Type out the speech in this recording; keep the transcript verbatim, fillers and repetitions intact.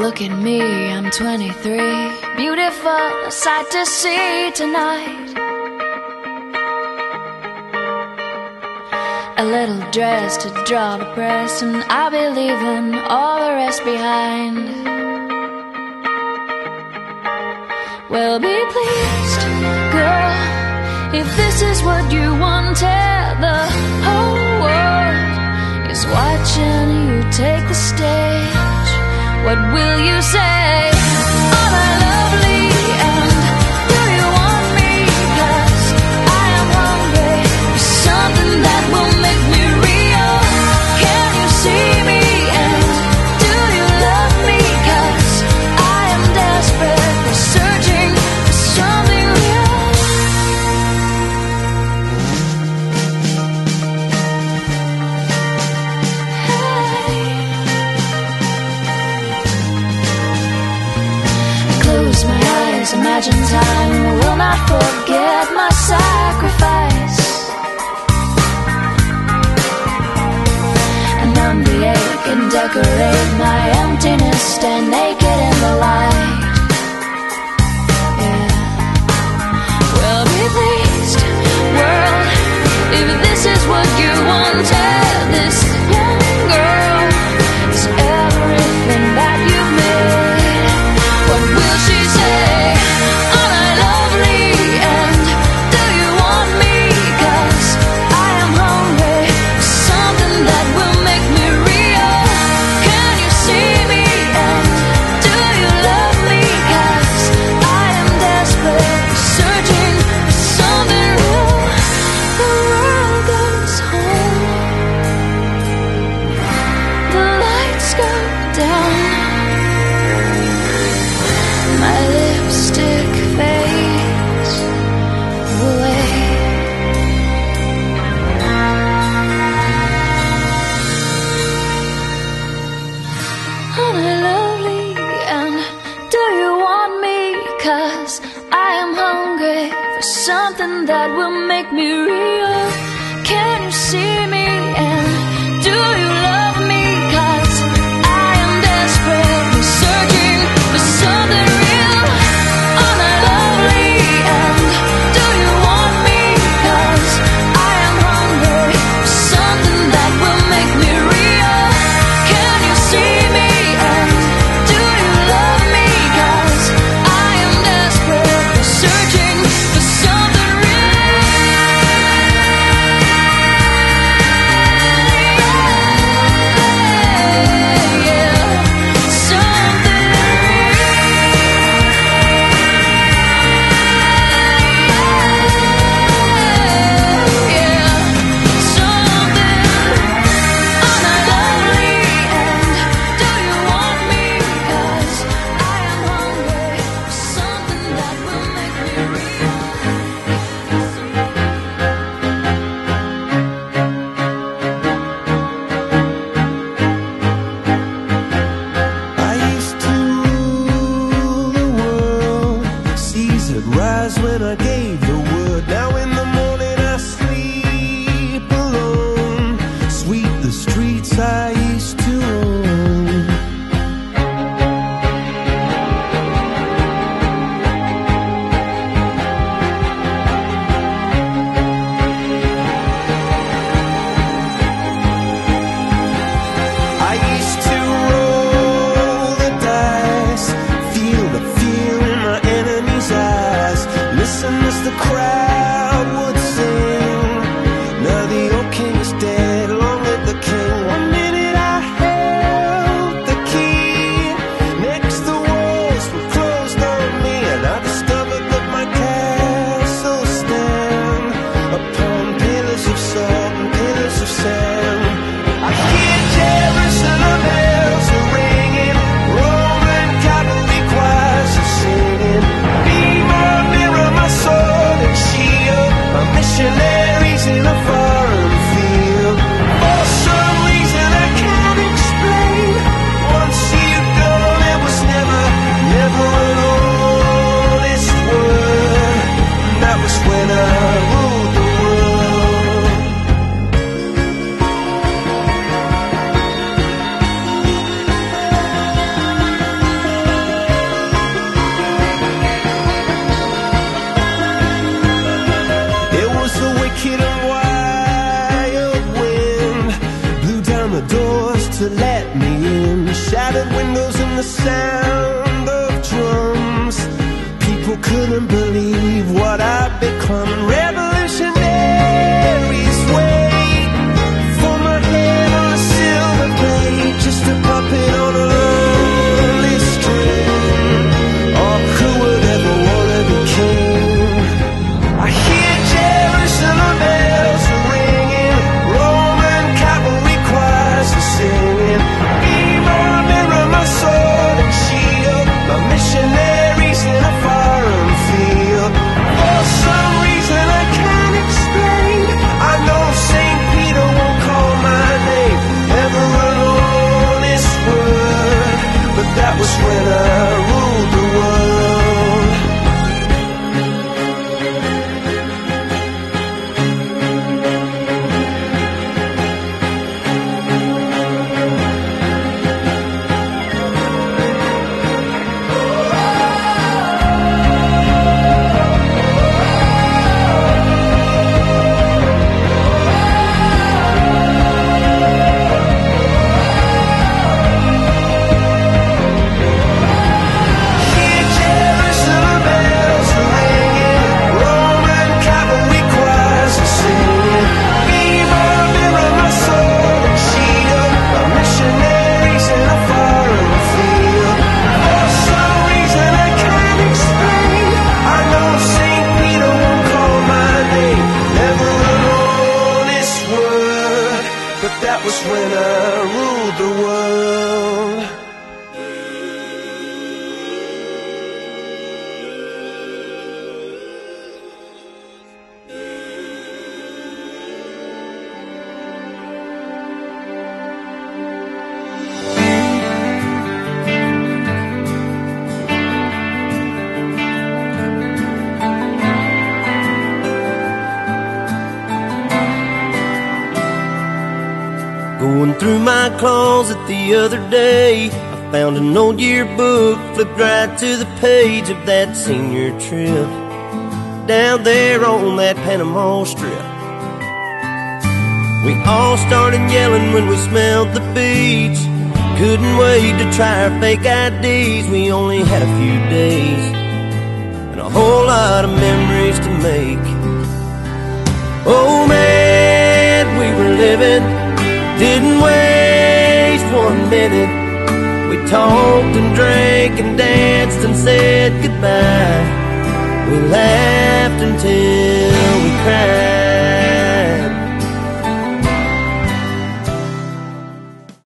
Look at me, I'm twenty-three. Beautiful, a sight to see tonight. A little dress to draw the press, and I'll be leaving all the rest behind. Well, be pleased, girl, if this is what you wanted. The whole world is watching you take the stage. What will you say? Am I lovely, and do you want me? 'Cause I am hungry for something that will make me real. Can you see me, and do you love me? 'Cause I am desperate for searching for something real. Imagine time will not forget my sacrifice, and numb the ache and decorate my emptiness. Stand naked in the light. Yeah. Well, be pleased, world, if this is what you wanted. This young girl is everything that you've made. What will she say? Something that will make me real. Can you see me, and do you love me? 'Cause I am desperately searching for something real. Am I lovely, and do you want me? 'Cause I am hungry for something that will make me real. Can you see me, and do you love me? 'Cause I am desperately searching for something to let me in. Shattered windows and the sound of drums. People couldn't believe what I'd become. Revolutionaries wait for my head on a silver plate, just a puppet on a lonely string. Oh, who would ever wanna be king? I hear Jerusalem bells are ringing, Roman cavalry choirs are singing. Be my mirror, my sword and shield, my missionaries in a foreign field. For some reason I can't explain, I know Saint Peter won't call my name, never an honest word, but that was when I ruled the world. That was when I ruled the world. Going through my closet the other day, I found an old yearbook, flipped right to the page of that senior trip down there on that Panama Strip. We all started yelling when we smelled the beach, couldn't wait to try our fake I Ds. We only had a few days and a whole lot of memories to make. Oh man, we were living, didn't waste one minute. We talked and drank and danced and said goodbye. We laughed until